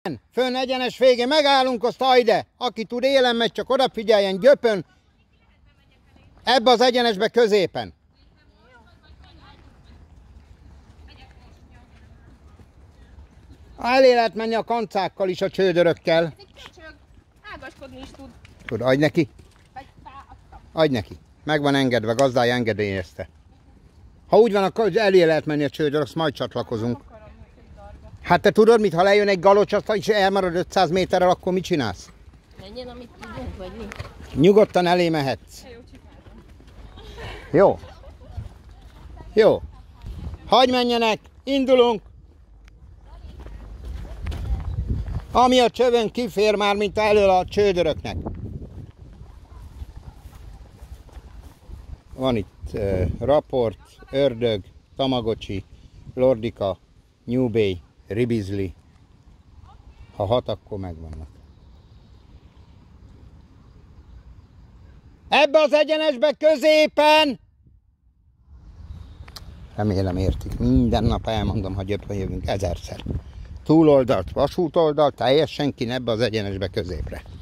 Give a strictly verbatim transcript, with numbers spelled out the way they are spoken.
Fönn egyenes végén megállunk, azt ajde. Aki tud élen megy, csak odafigyeljen, gyöpön. Ebbe az egyenesbe középen. Elé lehet menni a kancákkal is, a csődörökkel. Ez egy köcsög. Ágaskodni is tud. Tud, adj neki. Adj neki. Meg van engedve, gazdája engedélyezte. Ha úgy van, akkor elé lehet menni a csődör, azt majd csatlakozunk. Hát te tudod mit, ha lejön egy galocs, azt is elmarad ötszáz méterrel, akkor mit csinálsz? Menjen, amit tudunk, vagy mi? Nyugodtan elé mehetsz. Jó. Jó. Hagyj menjenek, indulunk. Ami a csövön kifér már, mint elől a csődöröknek. Van itt uh, raport, ördög, tamagocsi, lordika, New Bay, ribizli. Ha hat, akkor megvannak. Ebbe az egyenesbe középen! Remélem értik. Minden nap elmondom, ha gyöpve jövünk ezerszer. Túloldalt, vasútoldalt, teljesen kin ebbe az egyenesbe középre.